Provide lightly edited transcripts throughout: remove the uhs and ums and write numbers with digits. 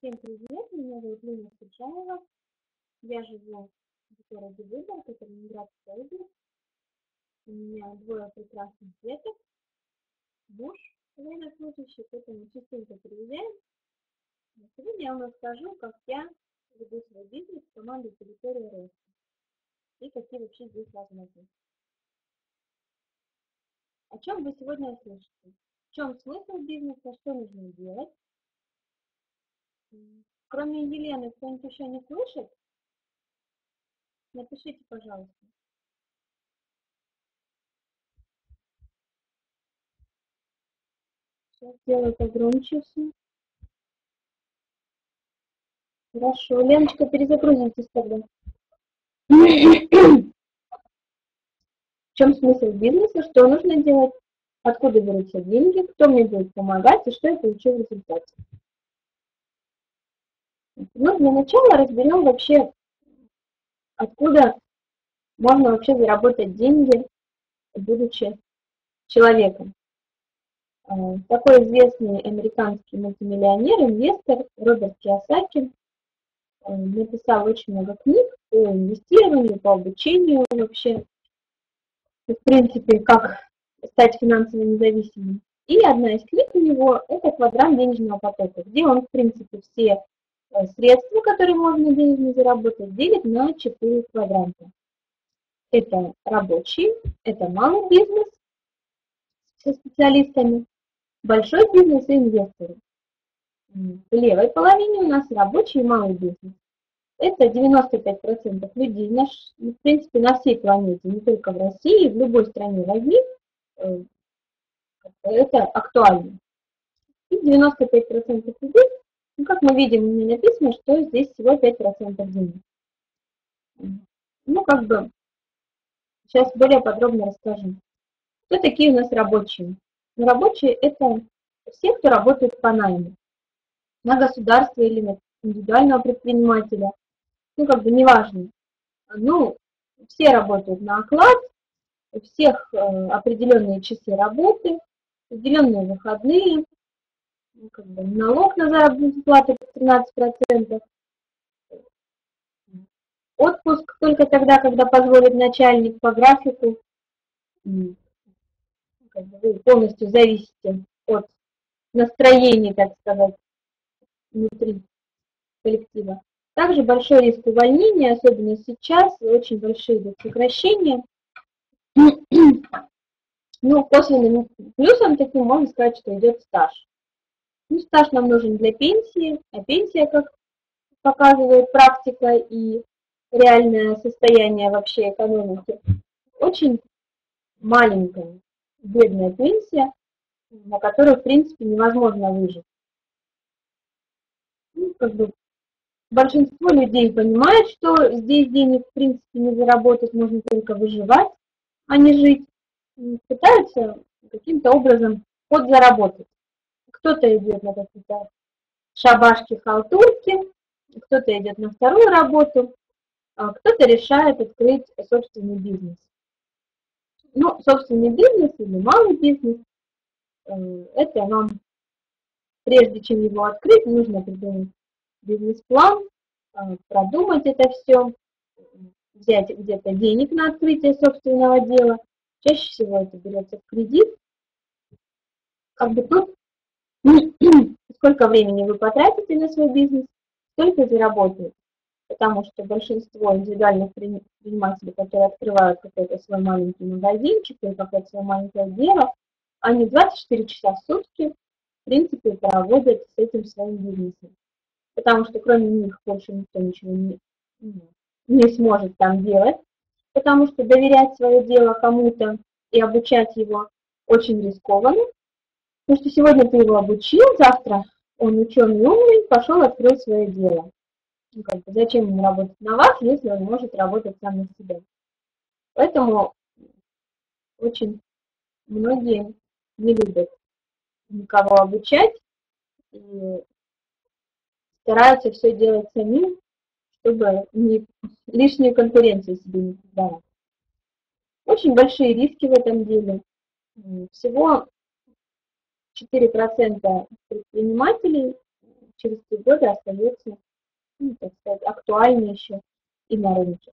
Всем привет, меня зовут Лена Скучаева. Я живу в городе Выборг, это Ленинградская область. У меня двое прекрасных деток, муж военнослужащий, поэтому частенько приезжаем. Сегодня я вам расскажу, как я веду свой бизнес в команде «Территория роста» и какие вообще здесь возможности. О чем вы сегодня услышите? В чем смысл бизнеса, что нужно делать? Кроме Елены, кто-нибудь еще не слышит? Напишите, пожалуйста. Сейчас сделаю погромче все. Хорошо. Леночка, перезагрузитесь тогда. В чем смысл бизнеса, что нужно делать, откуда берутся деньги, кто мне будет помогать и что я получу в результате. Ну, для начала разберем вообще, откуда можно вообще заработать деньги, будучи человеком. Такой известный американский мультимиллионер, инвестор Роберт Кийосаки написал очень много книг по инвестированию, по обучению вообще, в принципе, как стать финансово независимым. И одна из книг у него – это «Квадрант денежного потока», где он, в принципе, все средства, которые можно денежно заработать, делит на 4 квадранта. Это рабочий, это малый бизнес со специалистами, большой бизнес и инвесторы. В левой половине у нас рабочий и малый бизнес. Это 95% людей, в принципе, на всей планете, не только в России, в любой стране возьми, это актуально. И 95% людей, ну, как мы видим, у меня написано, что здесь всего 5% денег. Ну, как бы, сейчас более подробно расскажу. Кто такие у нас рабочие? Ну, рабочие – это все, кто работает по найму. На государство или на индивидуального предпринимателя. Ну, как бы, неважно. Ну, все работают на оклад, у всех определенные часы работы, определенные выходные, ну, как бы, налог на заработную плату 13%. Отпуск только тогда, когда позволит начальник по графику. Как бы вы полностью зависите от настроения, так сказать, внутри коллектива. Также большой риск увольнения, особенно сейчас, очень большие идут сокращения. Ну, косвенным плюсом таким можно сказать, что идет стаж. Ну, стаж нам нужен для пенсии, а пенсия, как показывает практика и реальное состояние вообще экономики, очень маленькая, бедная пенсия, на которую, в принципе, невозможно выжить. Ну, как бы большинство людей понимает, что здесь денег, в принципе, не заработать, можно только выживать, а не жить. Пытаются каким-то образом подзаработать. Кто-то идет на какие-то шабашки, халтурки, кто-то идет на вторую работу, а кто-то решает открыть собственный бизнес. Ну, собственный бизнес или малый бизнес, это нам, прежде чем его открыть, нужно придумать бизнес-план, продумать это все, взять где-то денег на открытие собственного дела. Чаще всего это берется в кредит. Как бы тут сколько времени вы потратите на свой бизнес, столько и заработаете. Потому что большинство индивидуальных предпринимателей, которые открывают какой-то свой маленький магазинчик или какое-то свое маленькое дело, они 24 часа в сутки, в принципе, проводят с этим своим бизнесом. Потому что кроме них больше никто ничего не сможет там делать, потому что доверять свое дело кому-то и обучать его очень рискованно. Потому что сегодня ты его обучил, завтра он ученый умный, пошел открыть свое дело. Ну, как бы, зачем ему работать на вас, если он может работать сам на себя? Поэтому очень многие не любят никого обучать и стараются все делать самим, чтобы лишнюю конкуренцию себе не создавать. Очень большие риски в этом деле. Всего 4% предпринимателей через 3 года остается, ну, так сказать, актуальной еще и на рынке.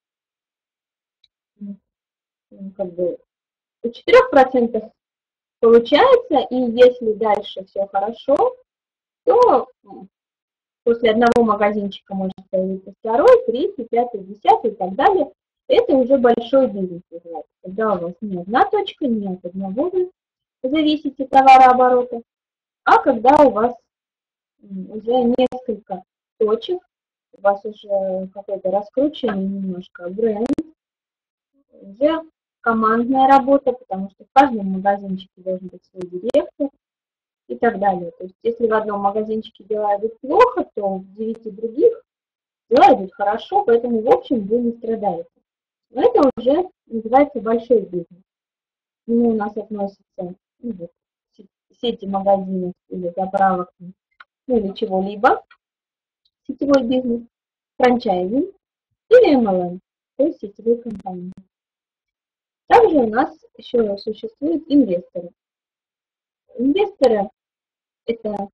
Как бы у 4% получается, и если дальше все хорошо, то после одного магазинчика может появиться второй, третий, пятый, десятый и так далее. Это уже большой бизнес называется, когда у вас не одна точка, не от одного вы зависите товарооборота, а когда у вас уже несколько точек, у вас уже какой-то раскрученный немножко бренд, уже командная работа, потому что в каждом магазинчике должен быть свой директор и так далее. То есть если в одном магазинчике дела идут плохо, то в 9 других дела идут хорошо, поэтому в общем вы не страдаете. Но это уже называется большой бизнес. К нему у нас относятся сети магазинов или заправок, ну или чего-либо, сетевой бизнес, франчайзинг или MLM, то есть сетевые компании. Также у нас еще существуют инвесторы. Инвесторы – это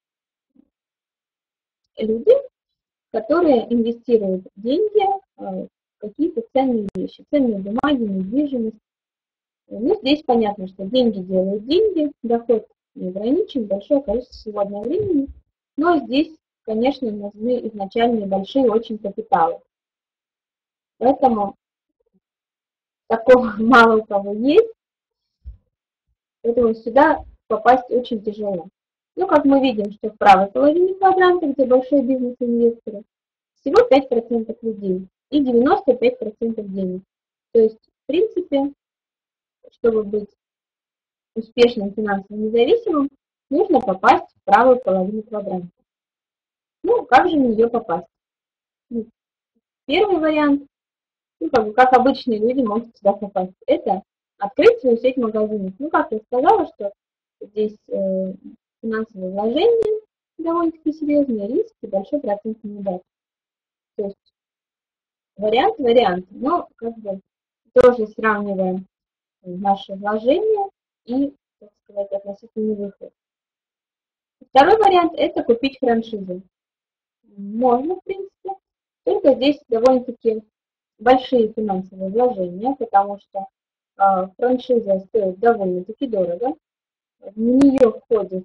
люди, которые инвестируют деньги в какие-то ценные вещи, ценные бумаги, недвижимость. Ну, здесь понятно, что деньги делают деньги, доход не ограничен, большое количество свободного времени, но здесь, конечно, нужны изначальные большие очень капиталы. Поэтому такого мало у кого есть, поэтому сюда попасть очень тяжело. Ну, как мы видим, что в правой половине квадранта, где большой бизнес-инвесторы, всего 5% людей и 95% денег. То есть, в принципе, чтобы быть успешным финансово независимым, нужно попасть в правую половину квадранта. Ну, как же в нее попасть? Первый вариант, ну, как обычные люди могут сюда попасть, это открыть свою сеть магазинов. Ну, как я сказала, что здесь финансовые вложения довольно-таки серьезные, риски и большой процент неудач. То есть вариант, но как бы тоже сравниваем наши вложения и, так сказать, относительный выход. Второй вариант – это купить франшизу. Можно, в принципе, только здесь довольно-таки большие финансовые вложения, потому что франшиза стоит довольно-таки дорого. В нее входит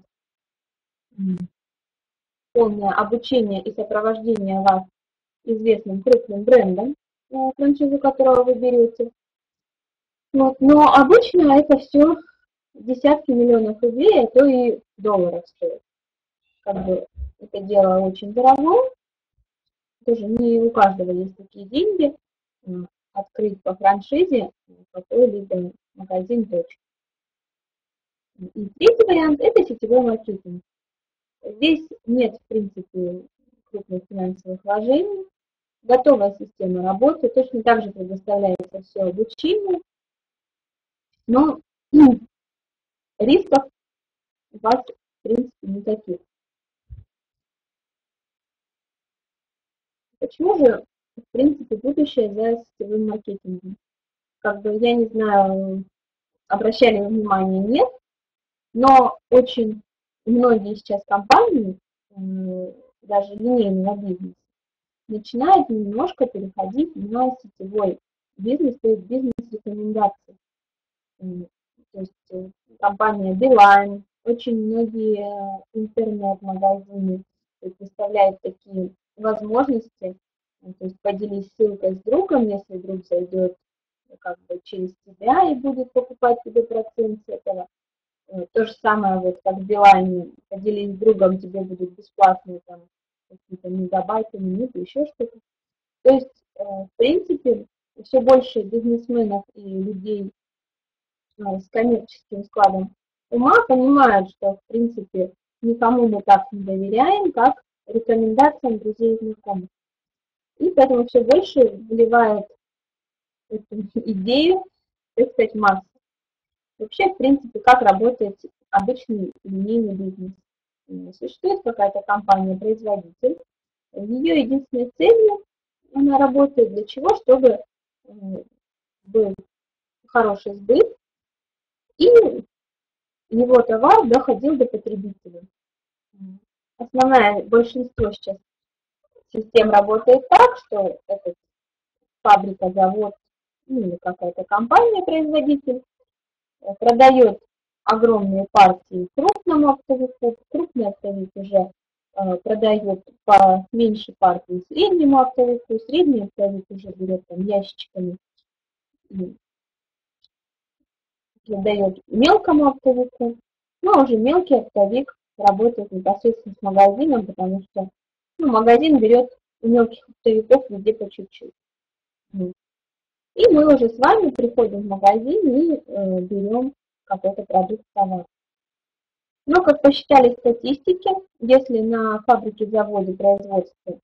полное обучение и сопровождение вас известным крупным брендом, франшизу которого вы берете. Вот. Но обычно это все десятки миллионов рублей, а то и долларов стоит. Как бы это дело очень дорого, тоже не у каждого есть такие деньги открыть по франшизе какой-либо магазин, точку. И третий вариант – это сетевой маркетинг. Здесь нет, в принципе, крупных финансовых вложений, готовая система работы, точно так же предоставляется все обучение, но рисков у вас, в принципе, никаких. Почему же, в принципе, будущее за сетевым маркетингом? Как бы, я не знаю, обращали вы внимание, нет, но очень многие сейчас компании, даже линейного бизнеса, начинают немножко переходить на сетевой бизнес, то есть бизнес-рекомендации. То есть компания Beeline, очень многие интернет-магазины предоставляют такие возможности. То есть поделись ссылкой с другом, если друг зайдет как бы через тебя и будет покупать тебе процент с этого. То же самое, вот как в Билайне, поделись с другом, тебе будут бесплатные там какие-то мегабайты, минуты, еще что-то. То есть, в принципе, все больше бизнесменов и людей с коммерческим складом ума понимают, что, в принципе, никому мы так не доверяем, как рекомендациям друзей и знакомых. И поэтому все больше вливают эту идею, так сказать, массы. Вообще, в принципе, как работает обычный линейный бизнес. Существует какая-то компания-производитель. Ее единственной целью она работает для чего? Чтобы был хороший сбыт и его товар доходил до потребителя. основное большинство сейчас систем работает так, что это фабрика, завод, ну, или какая-то компания-производитель продает огромные партии крупному оптовику, крупный оптовик уже продает по меньшей партии среднему оптовику, средний оптовик уже берет там ящичками и продает мелкому оптовику, но уже мелкий оптовик работает непосредственно с магазином, потому что ну, магазин берет у мелких оптовиков везде по чуть-чуть. И мы уже с вами приходим в магазин и берем какой-то продукт, товар. Но, как посчитали статистики, если на фабрике, заводе, производстве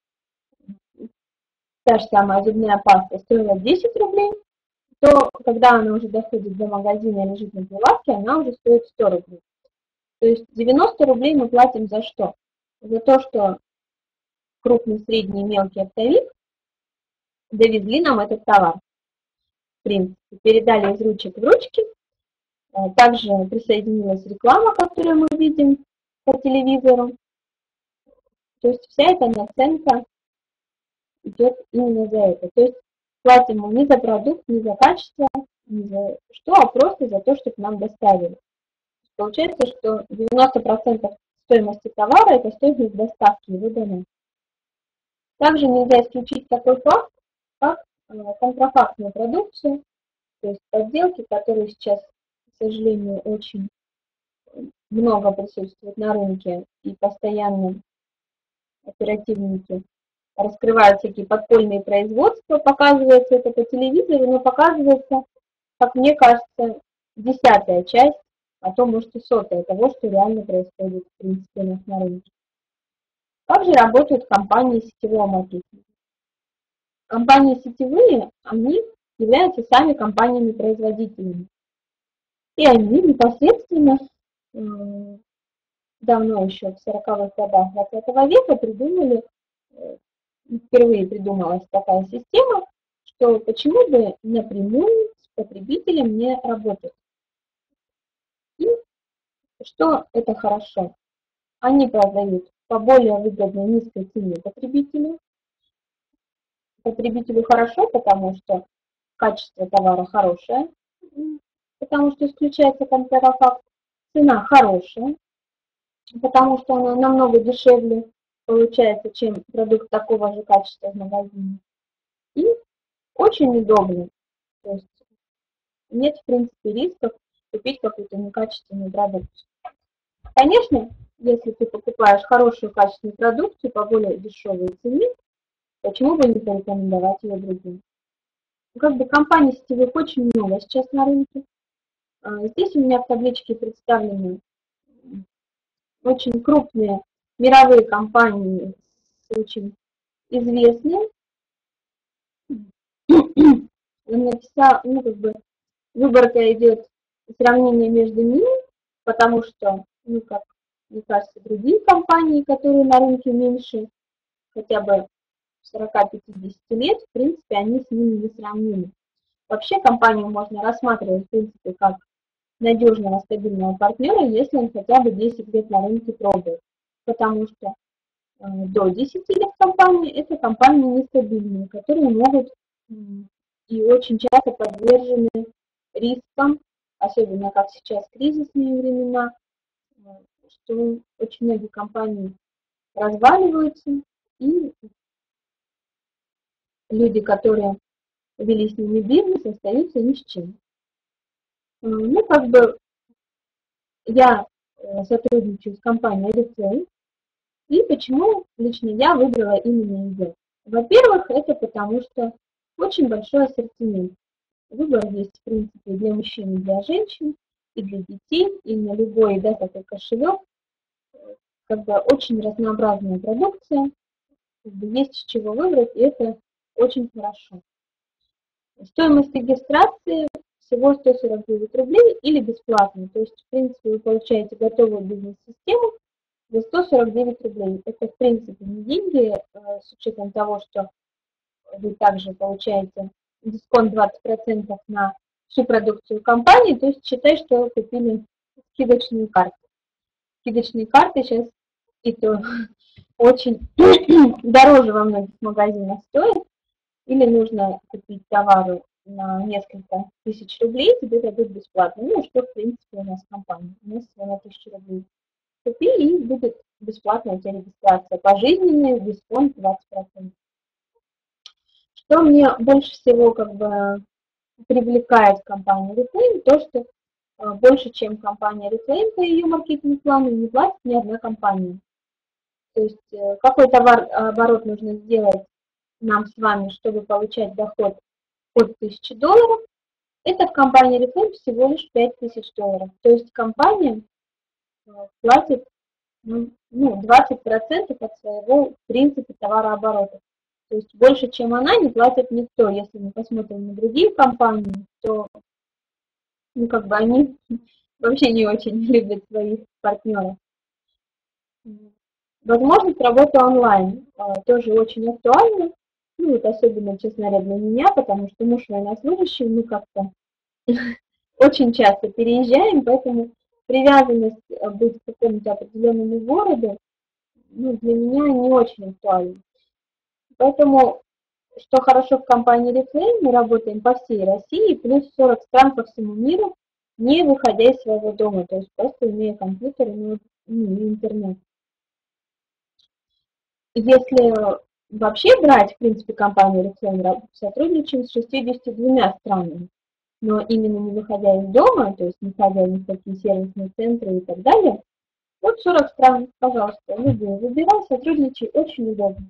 та же самая зубная паста стоила 10 рублей, то когда она уже доходит до магазина и лежит на прилавке, она уже стоит 100 рублей. То есть 90 рублей мы платим за что? За то, что крупный, средний и мелкий оптовик довезли нам этот товар. В принципе, передали из ручек в ручки. Также присоединилась реклама, которую мы видим по телевизору. То есть вся эта наценка идет именно за это. То есть платим мы не за продукт, не за качество, не за что, а просто за то, чтобы нам доставили. Получается, что 90% стоимости товара – это стоимость доставки его до нас. Также нельзя исключить такой факт, как контрафактную продукцию, то есть подделки, которые сейчас, к сожалению, очень много присутствуют на рынке, и постоянно оперативники раскрывают всякие подпольные производства, показывается это по телевизору, но показывается, как мне кажется, 10-я часть, а то, может, и 100-я того, что реально происходит, в принципе, у нас на рынке. Также работают компании сетевого маркетинга. Компании сетевые, они являются сами компаниями-производителями. И они непосредственно давно еще, в 40-х годах 20 века придумали, впервые придумалась такая система, что почему бы напрямую с потребителем не работать. И что это хорошо. Они продают по более выгодной низкой цене потребителю. Потребителю хорошо, потому что качество товара хорошее, потому что исключается контрафакт. Цена хорошая, потому что она намного дешевле получается, чем продукт такого же качества в магазине. И очень удобно. То есть нет, в принципе, рисков купить какую-то некачественную продукцию. Конечно, если ты покупаешь хорошую качественную продукцию по более дешевой цене, почему бы не порекомендовать ее другим? Как бы компаний сетевых очень много сейчас на рынке. Здесь у меня в табличке представлены очень крупные мировые компании, очень известные. Ну, как бы выборка идет сравнение между ними, потому что, ну, как мне кажется, другие компании, которые на рынке меньше хотя бы 40-50 лет, в принципе, они с ними не сравнимы. Вообще компанию можно рассматривать, в принципе, как надежного, стабильного партнера, если он хотя бы 10 лет на рынке пробует. Потому что до 10 лет компании это компании нестабильные, которые могут и очень часто подвержены рискам, особенно как сейчас кризисные времена, что очень многие компании разваливаются, и люди, которые вели с ними бизнес, остаются ни с чем. Ну, как бы я сотрудничаю с компанией Oriflame, и почему лично я выбрала именно ее? Во-первых, это потому что очень большой ассортимент. Выбор есть, в принципе, для мужчин и для женщин, и для детей, и на любой, да, такой кошелек. Как бы очень разнообразная продукция, как бы есть с чего выбрать, и это очень хорошо. Стоимость регистрации всего 149 рублей или бесплатно. То есть, в принципе, вы получаете готовую бизнес-систему за 149 рублей. Это, в принципе, не деньги, с учетом того, что вы также получаете дисконт 20% на всю продукцию компании. То есть, считай, что вы купили скидочные карты. Скидочные карты сейчас и то очень дороже во многих магазинах стоит, или нужно купить товары на несколько тысяч рублей, тебе дадут бесплатно. Ну, что, в принципе, у нас компания. У нас всего на 1000 рублей. Купи, и будет бесплатная у тебя регистрация. Пожизненная, дисконт 20%. Что мне больше всего как бы привлекает в компании Reclaim, то, что больше, чем компания Reclaim по ее маркетинг-плану, не платит ни одна компания. То есть какой товар-оборот нужно сделать нам с вами, чтобы получать доход от $1000, это в компании Reclaim всего лишь $5000. То есть компания платит 20% от своего, в принципе, товарооборота. То есть больше, чем она, не платит никто. Если мы посмотрим на другие компании, то как бы они вообще не очень любят своих партнеров. Возможность работы онлайн тоже очень актуальна. Ну, вот особенно, честно говоря, для меня, потому что муж военнослужащий, мы как-то очень часто переезжаем, поэтому привязанность быть к какому-то определенному городу, для меня не очень актуальна. Поэтому, что хорошо в компании Reclaim, мы работаем по всей России, плюс 40 стран по всему миру, не выходя из своего дома, то есть просто имея компьютер и интернет. Если вообще брать, в принципе, компанию Reclaim, сотрудничаем с 62 странами, но именно не выходя из дома, то есть не ходя ни в какие сервисные центры и так далее, вот 40 стран, пожалуйста, любые выбирай, сотрудничай, очень удобно.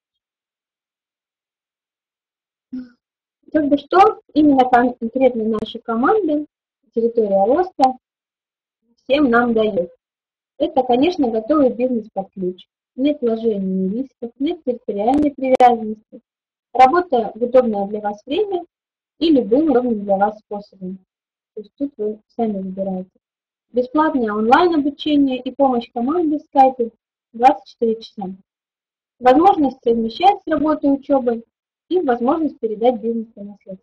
Как бы что именно конкретно наша команда, территория роста, всем нам дает. Это, конечно, готовый бизнес под ключ. Нет вложений и рисков, нет территориальной привязанности. Работа в удобное для вас время и любым удобным для вас способом. То есть тут вы сами выбираете. Бесплатное онлайн-обучение и помощь команде в скайпе 24 часа. Возможность совмещать с работой и учебой и возможность передать бизнес по наследству.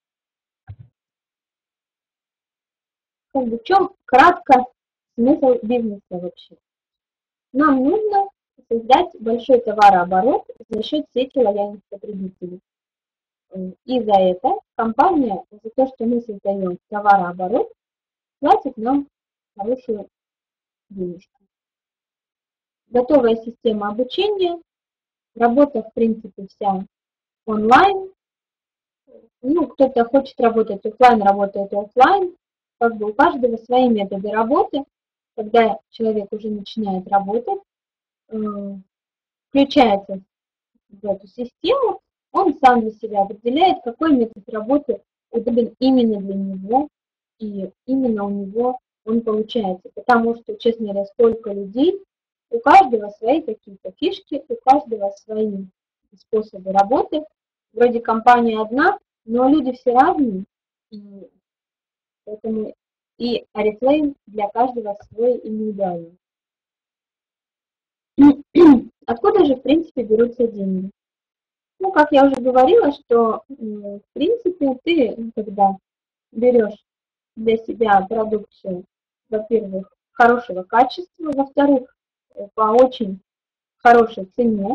Как бы в чем кратко смысл бизнеса вообще? Нам нужно создать большой товарооборот за счет сети лояльных потребителей. И за это компания, за то, что мы создаем товарооборот, платит нам хорошую денежку. Готовая система обучения, работа, в принципе, вся онлайн. Кто-то хочет работать офлайн, работает офлайн. Как бы у каждого свои методы работы. Когда человек уже начинает работать, включается в эту систему, он сам для себя определяет, какой метод работы удобен именно для него, и именно у него он получается. Потому что, честно говоря, сколько людей, у каждого свои какие-то фишки, у каждого свои способы работы. Вроде компания одна, но люди все разные, и поэтому и Oriflame для каждого свой индивидуальный. Откуда же, в принципе, берутся деньги? Как я уже говорила, что, в принципе, ты, когда берешь для себя продукцию, во-первых, хорошего качества, во-вторых, по очень хорошей цене,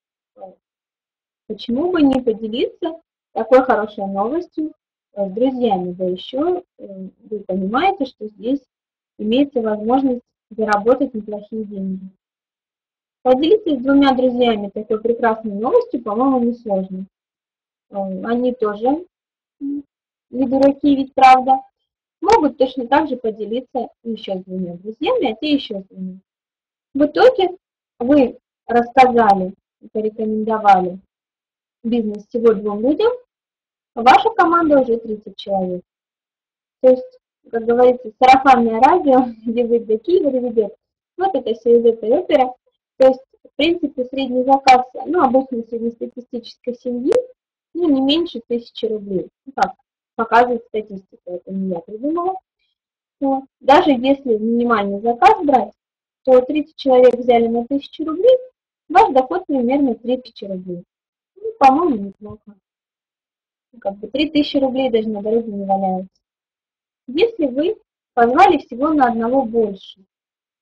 почему бы не поделиться такой хорошей новостью с друзьями, да еще вы понимаете, что здесь имеется возможность заработать неплохие деньги. Поделиться с двумя друзьями такой прекрасной новостью, по-моему, несложно. Они тоже не дураки, ведь правда, могут точно так же поделиться еще с двумя друзьями, а те еще с двумя. В итоге вы рассказали, порекомендовали бизнес всего 2 людям, а ваша команда уже 30 человек. То есть, как говорится, сарафанное радио, где вы для Киева ведет, вот это все из этой оперы. То есть, в принципе, средний заказ, обычно среднестатистической семьи, не меньше 1000 рублей. Так показывает статистика, это не я придумала. Но даже если минимальный заказ брать, то 30 человек взяли на 1000 рублей, ваш доход примерно 3000 рублей. По-моему, неплохо. 3000 рублей даже на дороге не валяются. Если вы позвали всего на одного больше, и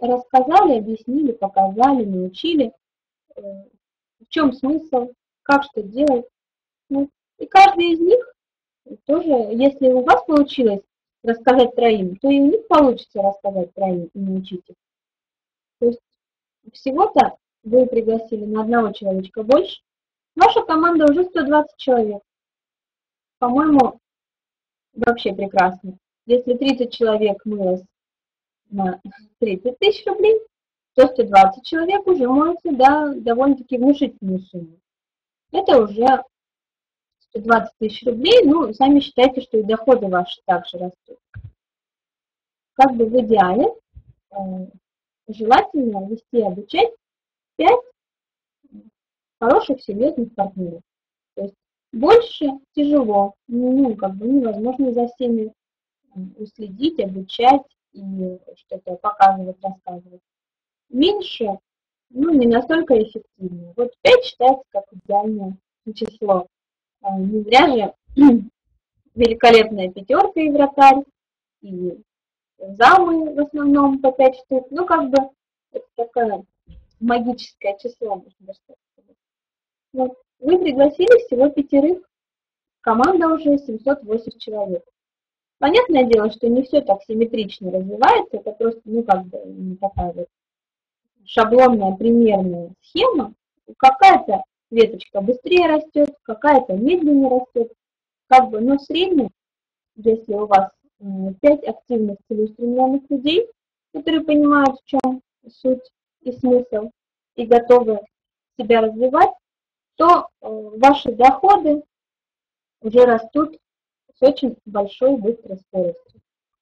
рассказали, объяснили, показали, научили, в чем смысл, как что делать. Ну, и каждый из них тоже, если у вас получилось рассказать троим, то и у них получится рассказать троим и научить их. То есть всего-то вы пригласили на одного человечка больше, ваша команда уже 120 человек. По-моему, вообще прекрасно. Если 30 человек мылось на 30 тысяч рублей, то 120 человек уже моются, да, довольно-таки внушительную сумму. Это уже 120 тысяч рублей, ну, сами считайте, что и доходы ваши также растут. Как бы в идеале желательно вести и обучать 5 хороших, серьезных партнеров. То есть больше тяжело, ну, как бы невозможно за всеми уследить, обучать и что-то показывать, рассказывать. Меньше, ну, не настолько эффективно. Вот 5 считается как идеальное число. Не зря же великолепная пятерка и вратарь, и замы в основном по 5 штук. Ну, как бы это такое магическое число, можно даже так сказать. Вот. Вы пригласили всего 5, команда уже 708 человек. Понятное дело, что не все так симметрично развивается, это просто, ну, как бы такая вот шаблонная примерная схема. Какая-то веточка быстрее растет, какая-то медленнее растет. Как бы, но в среднем, если у вас 5 активных целеустремленных людей, которые понимают, в чем суть и смысл, и готовы себя развивать, то ваши доходы уже растут с очень большой быстрой скоростью.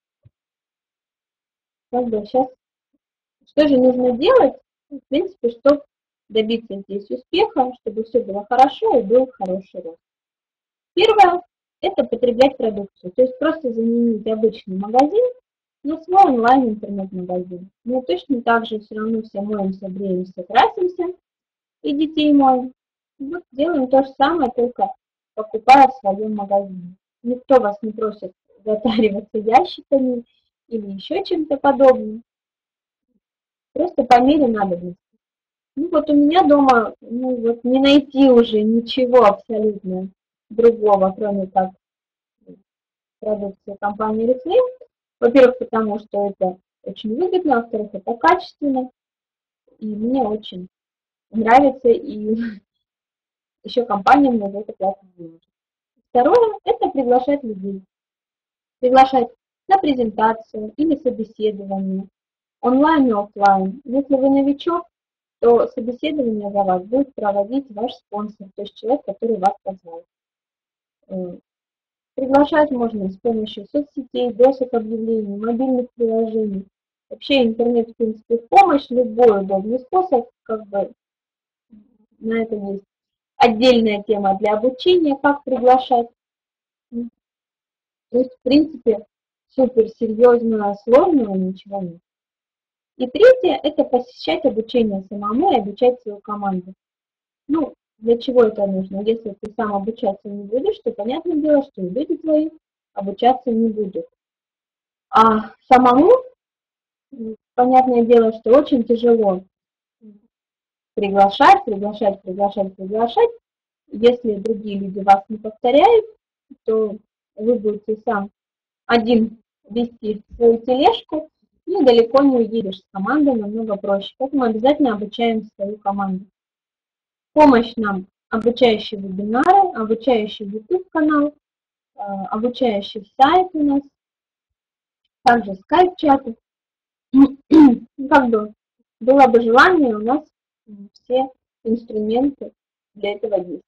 Как бы сейчас, что же нужно делать, в принципе, чтобы добиться здесь успеха, чтобы все было хорошо и был хороший рост. Первое – это потреблять продукцию, то есть просто заменить обычный магазин на свой онлайн-интернет-магазин. Но точно так же все равно все моемся, бреемся, красимся и детей моем. Вот делаем то же самое, только покупая в своем магазине. Никто вас не просит затариваться ящиками или еще чем-то подобным. Просто по мере надобности. Ну вот у меня дома, ну вот не найти уже ничего абсолютно другого, кроме как продукции компании Reflame. Во-первых, потому что это очень выгодно, во-вторых, это качественно, и мне очень нравится, и еще компания мне за это платит деньги. Второе – это приглашать людей. Приглашать на презентацию или собеседование, онлайн и офлайн. Если вы новичок, то собеседование за вас будет проводить ваш спонсор, то есть человек, который вас позвал. Приглашать можно с помощью соцсетей, досок объявлений, мобильных приложений. Вообще интернет, в принципе, в помощь, любой удобный способ, как бы на это есть отдельная тема для обучения, как приглашать. То есть, в принципе, супер серьезно, сложного ничего нет. И третье – это посещать обучение самому и обучать свою команду. Ну, для чего это нужно? Если ты сам обучаться не будешь, то понятное дело, что и люди твои обучаться не будут. А самому, понятное дело, что очень тяжело приглашать. Если другие люди вас не повторяют, то вы будете сам один вести свою тележку, и далеко не уедешь с командой, намного проще. Поэтому обязательно обучаем свою команду. Помощь нам обучающие вебинары, обучающий YouTube-канал, обучающий сайт у нас, также скайп-чаты. Как бы было бы желание, у нас все инструменты для этого есть.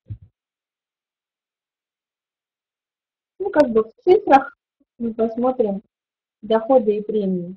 Ну, как бы в цифрах мы посмотрим доходы и премии.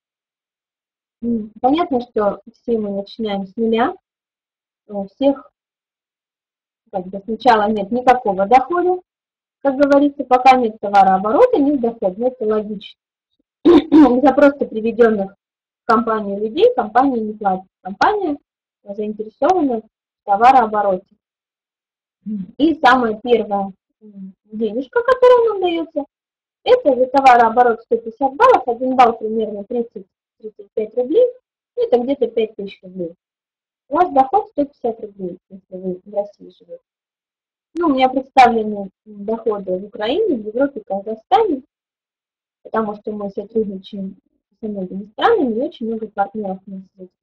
Понятно, что все мы начинаем с нуля, у всех как бы сначала нет никакого дохода, как говорится, пока нет товарооборота, нет дохода, но это логично. За просто приведенных в компанию людей компания не платит. Компания заинтересована в товарообороте. И самая первая денежка, которая нам дается, это за товарооборот 150 баллов, 1 балл примерно 30-35 рублей. Это где-то 5000 рублей. У вас доход 150 рублей, если вы в России живете. Ну, у меня представлены доходы в Украине, в Европе, в Казахстане, потому что мы сотрудничаем со многими странами, и очень много партнеров у нас есть.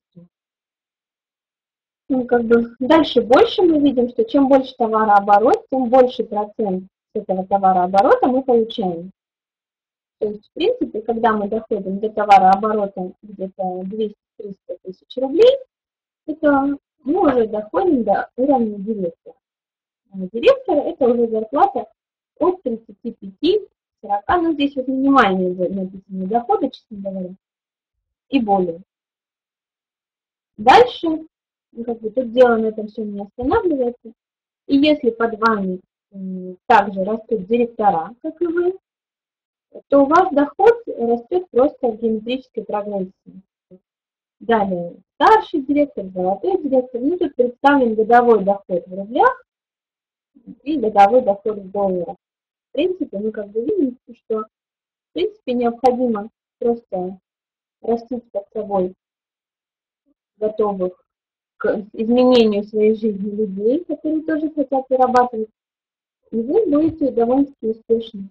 Ну, как бы дальше больше мы видим, что чем больше товарооборот, тем больше процент с этого товарооборота мы получаем. То есть, в принципе, когда мы доходим до товарооборота где-то 200-300 тысяч рублей, это мы уже доходим до уровня директора. Директор – это уже зарплата от 35-40, ну здесь вот минимальные написаны доходы, честно говоря, и более. Дальше, ну, как бы тут дело на этом все не останавливается. И если под вами также растут директора, как и вы, то у вас доход растет просто в геометрической прогрессии. Далее старший директор, золотой директор, ну тут представлен годовой доход в рублях и годовой доход в долларах. В принципе, мы как бы видим, что в принципе необходимо просто растить под собой готовых к изменению своей жизни людей, которые тоже хотят зарабатывать, и вы будете довольно-таки успешны.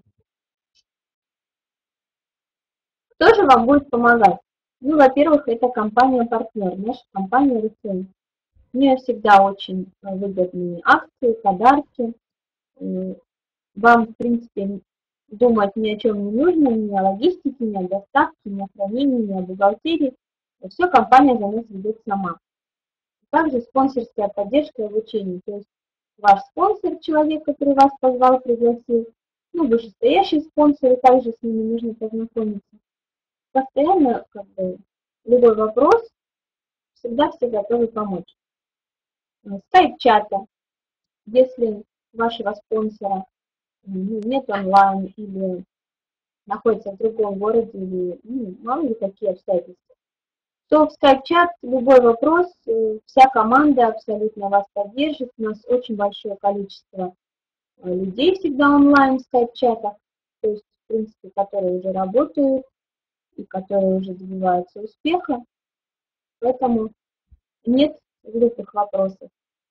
Кто же вам будет помогать? Ну, во-первых, это компания-партнер, наша компания RSM. У нее всегда очень выгодные акции, подарки. Вам, в принципе, думать ни о чем не нужно, ни о логистике, ни о доставке, ни о хранении, ни о бухгалтерии. Все компания за нас ведет сама. Также спонсорская поддержка и обучение. То есть ваш спонсор, человек, который вас позвал, пригласил, ну, вышестоящие спонсоры, также с ними нужно познакомиться. Постоянно, как бы, любой вопрос, всегда все готовы помочь. Скайп-чата, если вашего спонсора нет онлайн или находится в другом городе, или мало ли какие обстоятельства, то в скайп-чат любой вопрос, вся команда абсолютно вас поддержит. У нас очень большое количество людей всегда онлайн в скайп-чатах, то есть, в принципе, которые уже работают и которые уже добиваются успеха. Поэтому нет глупых вопросов.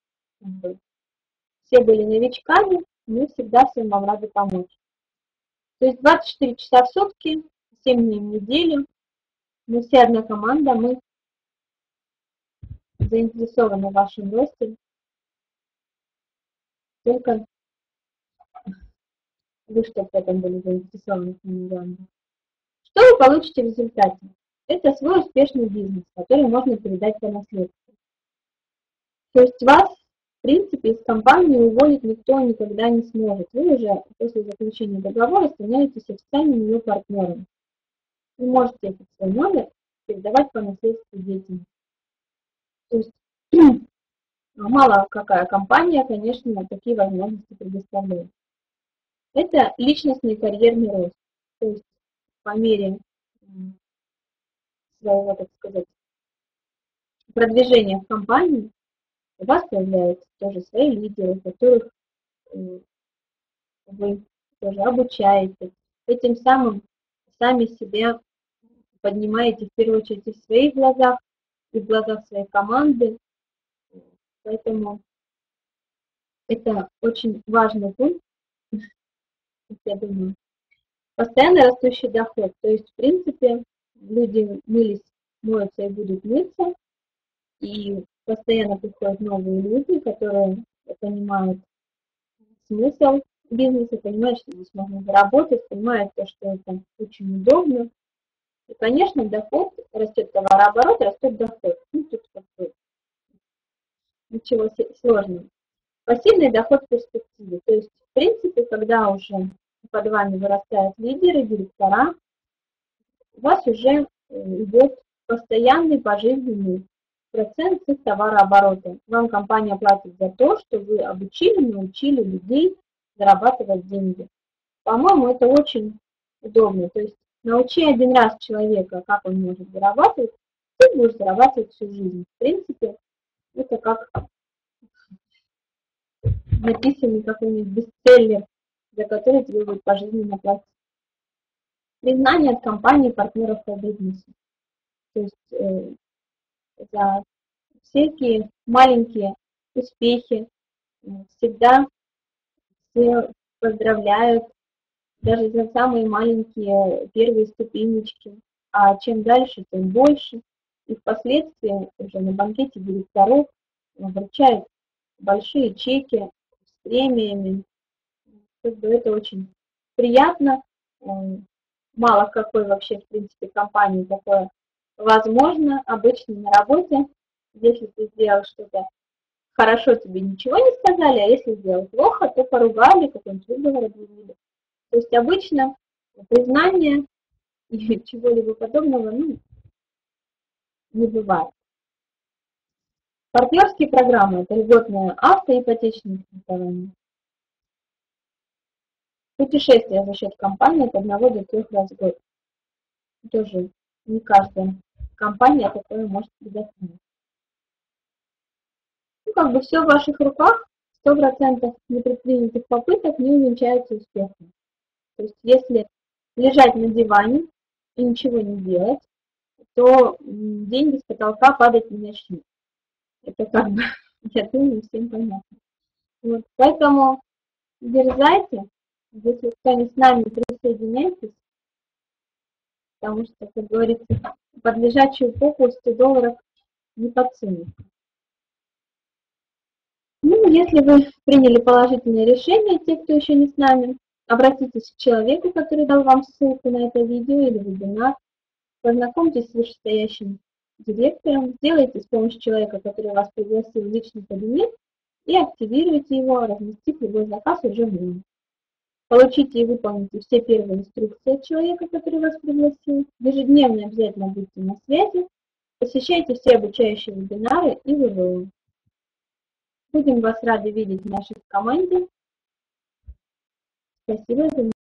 Все были новичками, мы всегда всем вам рады помочь. То есть 24 часа в сутки, 7 дней в неделю, мы все одна команда, мы заинтересованы в вашем росте. Только вы, чтобы в этом были заинтересованы, самое главное. Что вы получите в результате? Это свой успешный бизнес, который можно передать по наследству. То есть вас, в принципе, из компании уволить никто никогда не сможет. Вы уже после заключения договора становитесь официальным ее партнером. Вы можете этот свой номер передавать по наследству детям. То есть мало какая компания, конечно, такие возможности предоставляет. Это личностный и карьерный рост. То есть по мере своего, так сказать, продвижения в компании у вас появляются тоже свои лидеры, которых вы тоже обучаете. Этим самым сами себя поднимаете в первую очередь и в своих глазах, и в глазах своей команды. Поэтому это очень важный пункт, я думаю. Постоянно растущий доход. То есть, в принципе, люди мылись, моются и будут мыться, и постоянно приходят новые люди, которые понимают смысл бизнеса, понимают, что здесь можно заработать, понимают то, что это очень удобно. И, конечно, доход растет, товарооборот, растет доход. Ну, тут как бы ничего сложного. Пассивный доход в перспективе. То есть, в принципе, когда уже под вами вырастают лидеры, директора, у вас уже идет постоянный пожизненный процент с их товарооборота. Вам компания платит за то, что вы обучили, научили людей зарабатывать деньги. По-моему, это очень удобно. То есть научи один раз человека, как он может зарабатывать, ты будешь зарабатывать всю жизнь. В принципе, это как написанный какой-нибудь бестселлер, за который тебе будет пожизненно платить. Признание от компании партнеров по бизнесу. То есть за всякие маленькие успехи. Всегда все поздравляют, даже за самые маленькие первые ступенечки. А чем дальше, тем больше. И впоследствии уже на банкете директоров вручают большие чеки с премиями. Как бы это очень приятно. Мало в какой вообще, в принципе, компании такое возможно. Обычно на работе, если ты сделал что-то хорошо, тебе ничего не сказали, а если сделал плохо, то поругали, какой-нибудь выговор объявили. То есть обычно признание и чего-либо подобного не бывает. Партнерские программы – это льготное автоипотечное кредитование. Путешествия за счет компании от 1 до 3 раз в год. Тоже не каждая компания такое может предоставить. Как бы все в ваших руках, 100% непредпринятых попыток не увенчаются успехом. То есть если лежать на диване и ничего не делать, то деньги с потолка падать не начнут. Это как бы, я думаю, всем понятно. Вот, поэтому дерзайте, если кто не с нами, присоединяйтесь, потому что, как говорится, под лежачую попу $100 не подсунут. Ну, если вы приняли положительное решение, те, кто еще не с нами, обратитесь к человеку, который дал вам ссылку на это видео или вебинар, познакомьтесь с вышестоящим директором, сделайте с помощью человека, который вас пригласил в личный кабинет, и активируйте его, разместив любой заказ уже в нем. Получите и выполните все первые инструкции от человека, который вас пригласил. Ежедневно обязательно будьте на связи. Посещайте все обучающие вебинары и ВВО. Будем вас рады видеть в нашей команде. Спасибо за внимание.